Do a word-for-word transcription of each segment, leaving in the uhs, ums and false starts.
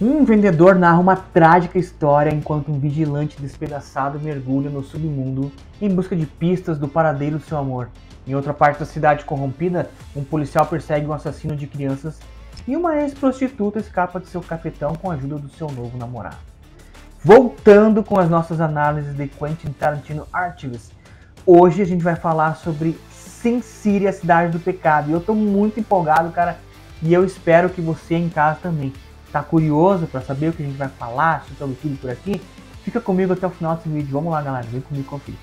Um vendedor narra uma trágica história enquanto um vigilante despedaçado mergulha no submundo em busca de pistas do paradeiro do seu amor. Em outra parte da cidade corrompida, um policial persegue um assassino de crianças e uma ex-prostituta escapa de seu cafetão com a ajuda do seu novo namorado. Voltando com as nossas análises de Quentin Tarantino Archives, hoje a gente vai falar sobre Sin City, a Cidade do Pecado. E eu tô muito empolgado, cara, e eu espero que você em casa também. Tá curioso para saber o que a gente vai falar sobre tudo por aqui? Fica comigo até o final desse vídeo. Vamos lá, galera, vem comigo conferir.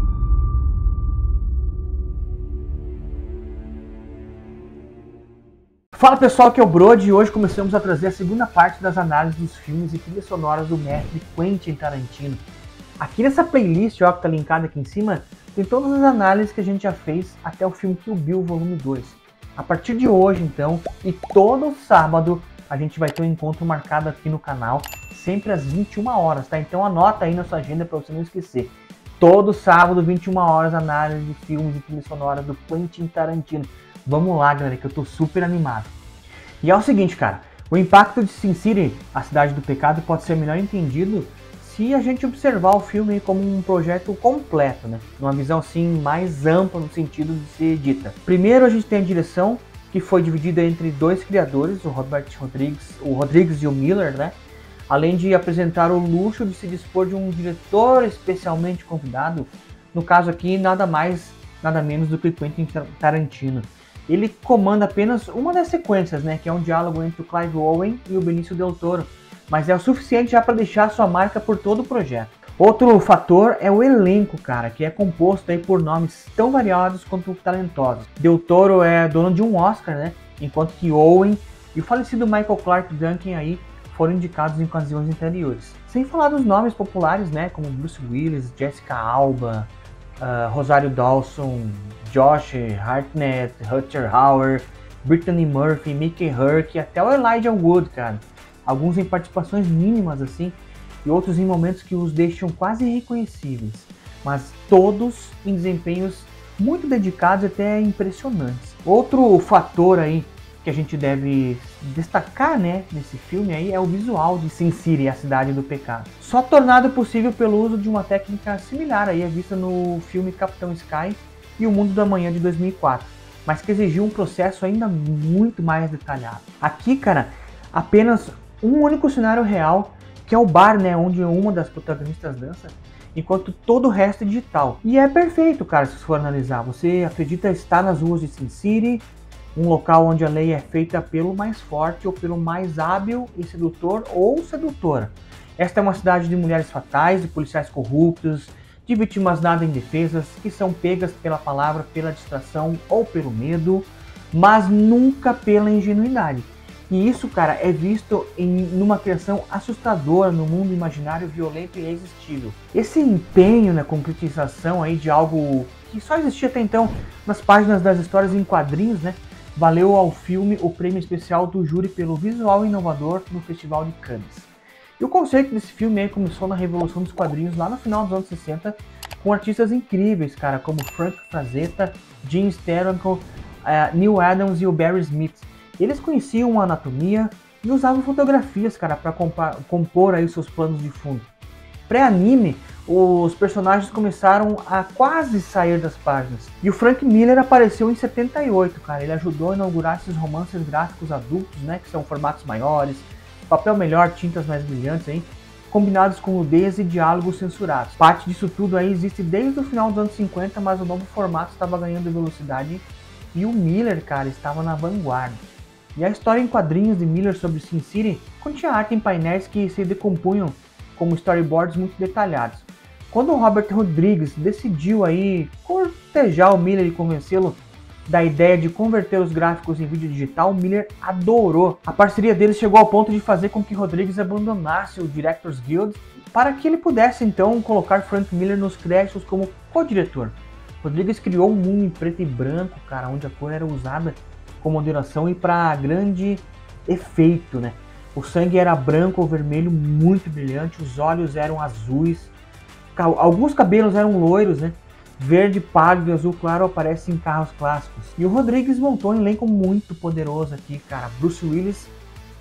Fala pessoal, aqui é o Brody e hoje começamos a trazer a segunda parte das análises dos filmes e trilhas sonoras do mestre Quentin Tarantino. Aqui nessa playlist, ó, que tá linkada aqui em cima, tem todas as análises que a gente já fez até o filme Kill Bill Volume dois. A partir de hoje, então, e todo sábado, a gente vai ter um encontro marcado aqui no canal, sempre às vinte e uma horas, tá? Então anota aí na sua agenda para você não esquecer. Todo sábado, vinte e uma horas, análise de filmes e trilhas sonoras do Quentin Tarantino. Vamos lá, galera, que eu tô super animado. E é o seguinte, cara, o impacto de Sin City, a Cidade do Pecado, pode ser melhor entendido se a gente observar o filme como um projeto completo, né? Numa visão assim mais ampla no sentido de ser dita. Primeiro a gente tem a direção, que foi dividida entre dois criadores, o Robert Rodrigues, o Rodrigues e o Miller, né? Além de apresentar o luxo de se dispor de um diretor especialmente convidado, no caso aqui nada mais, nada menos do que Quentin Tarantino. Ele comanda apenas uma das sequências, né, que é um diálogo entre o Clive Owen e o Benício Del Toro, mas é o suficiente já para deixar sua marca por todo o projeto. Outro fator é o elenco, cara, que é composto aí por nomes tão variados quanto talentosos. Del Toro é dono de um Oscar, né, enquanto que Owen e o falecido Michael Clarke Duncan aí foram indicados em ocasiões anteriores. Sem falar dos nomes populares, né, como Bruce Willis, Jessica Alba, uh, Rosário Dawson, Josh Hartnett, Rutger Hauer, Brittany Murphy, Mickey Rourke e até o Elijah Wood, cara. Alguns em participações mínimas assim, e outros em momentos que os deixam quase irreconhecíveis, mas todos em desempenhos muito dedicados e até impressionantes. Outro fator aí que a gente deve destacar, né, nesse filme aí é o visual de Sin City, a Cidade do Pecado. Só tornado possível pelo uso de uma técnica similar aí, vista no filme Capitão Sky e O Mundo da Manhã de dois mil e quatro, mas que exigiu um processo ainda muito mais detalhado. Aqui, cara, apenas um único cenário real, que é o bar, né, onde uma das protagonistas dança, enquanto todo o resto é digital. E é perfeito, cara, se você for analisar. Você acredita estar nas ruas de Sin City, um local onde a lei é feita pelo mais forte ou pelo mais hábil e sedutor ou sedutora. Esta é uma cidade de mulheres fatais, de policiais corruptos, de vítimas nada indefesas, que são pegas pela palavra, pela distração ou pelo medo, mas nunca pela ingenuidade. E isso, cara, é visto em numa criação assustadora no mundo imaginário, violento e irresistível. Esse empenho na concretização aí de algo que só existia até então nas páginas das histórias em quadrinhos, né, valeu ao filme o prêmio especial do júri pelo visual inovador no Festival de Cannes. E o conceito desse filme aí começou na revolução dos quadrinhos lá no final dos anos sessenta, com artistas incríveis, cara, como Frank Frazetta, Gene Steranko, uh, Neil Adams e o Barry Smith. Eles conheciam a anatomia e usavam fotografias, cara, para compor aí seus planos de fundo. Pré-anime, os personagens começaram a quase sair das páginas. E o Frank Miller apareceu em setenta e oito, cara. Ele ajudou a inaugurar esses romances gráficos adultos, né, que são formatos maiores, papel melhor, tintas mais brilhantes, hein, combinados com nudez e diálogos censurados. Parte disso tudo aí existe desde o final dos anos cinquenta, mas o novo formato estava ganhando velocidade e o Miller, cara, estava na vanguarda. E a história em quadrinhos de Miller sobre Sin City continha arte em painéis que se decompunham como storyboards muito detalhados. Quando o Robert Rodrigues decidiu aí cortejar o Miller e convencê-lo da ideia de converter os gráficos em vídeo digital, Miller adorou. A parceria deles chegou ao ponto de fazer com que Rodrigues abandonasse o Directors Guild para que ele pudesse então colocar Frank Miller nos créditos como co-diretor. Rodrigues criou um mundo em preto e branco, cara, onde a cor era usada com moderação e para grande efeito, né? O sangue era branco ou vermelho muito brilhante, os olhos eram azuis, alguns cabelos eram loiros, né? Verde pálido e azul claro aparecem em carros clássicos. E o Rodrigues montou um elenco muito poderoso aqui, cara. Bruce Willis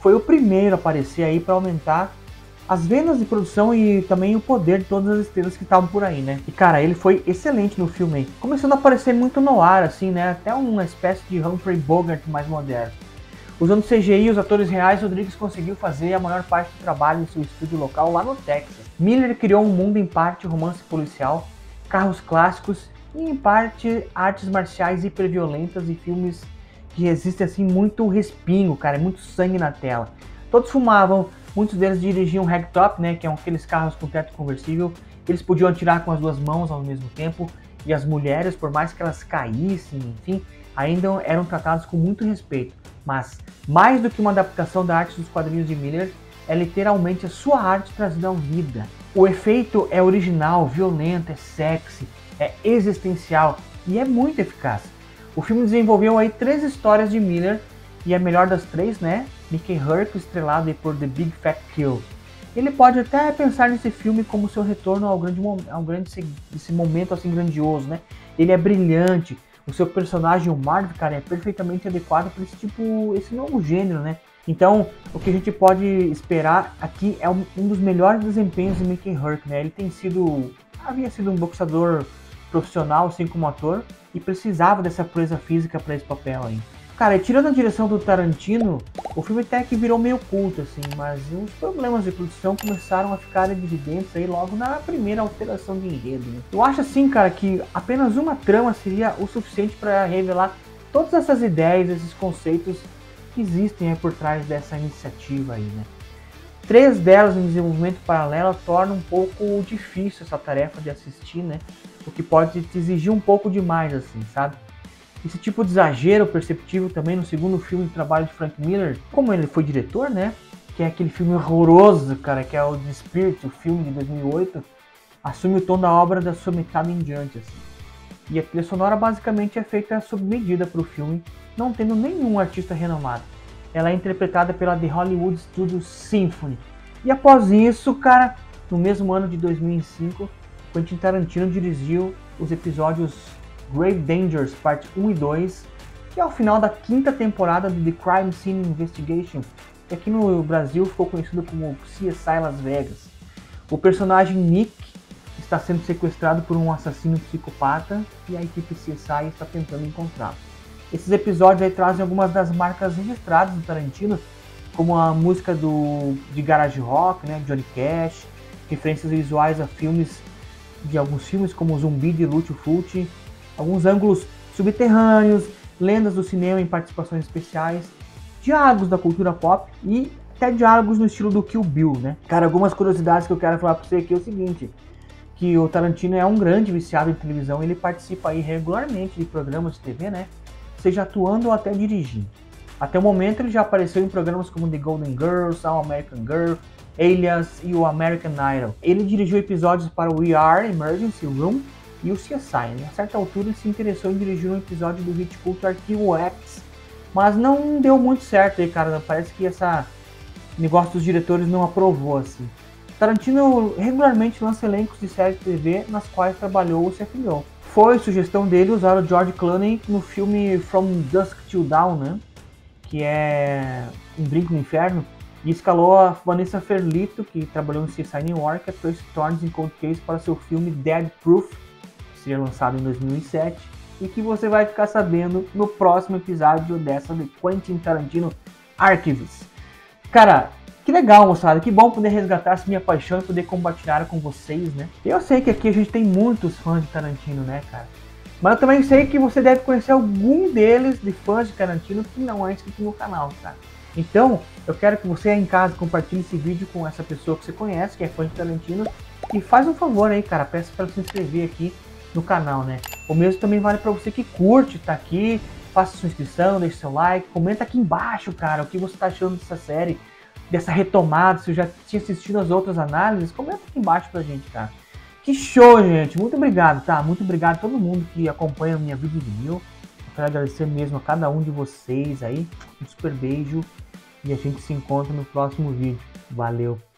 foi o primeiro a aparecer aí para aumentar as vendas de produção e também o poder de todas as estrelas que estavam por aí, né? E cara, ele foi excelente no filme aí. Começando a aparecer muito no ar, assim, né? Até uma espécie de Humphrey Bogart mais moderno. Usando C G I e os atores reais, Rodrigues conseguiu fazer a maior parte do trabalho em seu estúdio local lá no Texas. Miller criou um mundo em parte romance policial, carros clássicos e em parte artes marciais hiperviolentas e filmes que resistem assim muito respingo, cara, muito sangue na tela. Todos fumavam. Muitos deles dirigiam ragtop, né, que é aqueles carros com teto conversível. Eles podiam atirar com as duas mãos ao mesmo tempo. E as mulheres, por mais que elas caíssem, enfim, ainda eram tratadas com muito respeito. Mas, mais do que uma adaptação da arte dos quadrinhos de Miller, é literalmente a sua arte trazida à vida. O efeito é original, violento, é sexy, é existencial e é muito eficaz. O filme desenvolveu aí três histórias de Miller, e a melhor das três, né? Mickey Rourke, estrelado por The Big Fat Kill. Ele pode até pensar nesse filme como seu retorno ao grande, ao grande esse momento assim grandioso, né? Ele é brilhante, o seu personagem, o Marv, cara, é perfeitamente adequado para esse tipo, esse novo gênero, né? Então, o que a gente pode esperar aqui é um, um dos melhores desempenhos de Mickey Rourke, né? Ele tem sido, havia sido um boxeador profissional, assim como ator, e precisava dessa proeza física para esse papel aí. Cara, tirando a direção do Tarantino, o filme até que virou meio culto, assim, mas os problemas de produção começaram a ficar evidentes aí logo na primeira alteração de enredo, né? Eu acho assim, cara, que apenas uma trama seria o suficiente para revelar todas essas ideias, esses conceitos que existem aí por trás dessa iniciativa aí, né? Três delas em desenvolvimento paralelo tornam um pouco difícil essa tarefa de assistir, né? O que pode te exigir um pouco demais, assim, sabe? Esse tipo de exagero perceptível também no segundo filme de trabalho de Frank Miller, como ele foi diretor, né? Que é aquele filme horroroso, cara, que é o The Spirit, o filme de dois mil e oito, assume o tom da obra da sua metade em diante, assim. E a trilha sonora basicamente é feita sob medida para o filme, não tendo nenhum artista renomado. Ela é interpretada pela The Hollywood Studio Symphony. E após isso, cara, no mesmo ano de dois mil e cinco, Quentin Tarantino dirigiu os episódios Grave Dangers, parte um e dois, que é o final da quinta temporada de The Crime Scene Investigation, que aqui no Brasil ficou conhecido como C S I Las Vegas. O personagem Nick está sendo sequestrado por um assassino psicopata e a equipe C S I está tentando encontrá-lo. Esses episódios aí trazem algumas das marcas registradas do Tarantino, como a música do, de garage rock, né, Johnny Cash, referências visuais a filmes de alguns filmes como Zumbi de Lúcio Fulci, alguns ângulos subterrâneos, lendas do cinema em participações especiais, diálogos da cultura pop e até diálogos no estilo do Kill Bill, né? Cara, algumas curiosidades que eu quero falar pra você aqui é o seguinte, que o Tarantino é um grande viciado em televisão, ele participa aí regularmente de programas de T V, né? Seja atuando ou até dirigindo. Até o momento ele já apareceu em programas como The Golden Girls, All American Girl, Alias e o American Idol. Ele dirigiu episódios para o We Are, Emergency Room e o C S I, né? A certa altura ele se interessou em dirigir um episódio do hit cult Arquivo X, mas não deu muito certo aí, cara. Parece que esse negócio dos diretores não aprovou, assim. Tarantino regularmente lança elencos de séries de T V nas quais trabalhou ou se afiliou. Foi sugestão dele usar o George Clooney no filme From Dusk Till Dawn, né? Que é Um Brinco no Inferno, e escalou a Vanessa Ferlito, que trabalhou em C S I New York, a Tracy Thorns em Cold Case para seu filme Dead Proof, seria lançado em dois mil e sete, e que você vai ficar sabendo no próximo episódio dessa de Quentin Tarantino Archives. Cara, que legal, moçada, que bom poder resgatar essa minha paixão e poder compartilhar com vocês, né? Eu sei que aqui a gente tem muitos fãs de Tarantino, né, cara? Mas eu também sei que você deve conhecer algum deles de fãs de Tarantino que não é inscrito no canal, tá? Então, eu quero que você aí em casa compartilhe esse vídeo com essa pessoa que você conhece, que é fã de Tarantino, e faz um favor aí, cara, peço para se inscrever aqui no canal, né? O mesmo também vale para você que curte, tá aqui, faça sua inscrição, deixe seu like, comenta aqui embaixo, cara, o que você tá achando dessa série, dessa retomada, se eu já tinha assistido as outras análises, comenta aqui embaixo pra gente, cara. Que show, gente! Muito obrigado, tá? Muito obrigado a todo mundo que acompanha a minha vida de mil. Eu quero agradecer mesmo a cada um de vocês aí. Um super beijo e a gente se encontra no próximo vídeo. Valeu!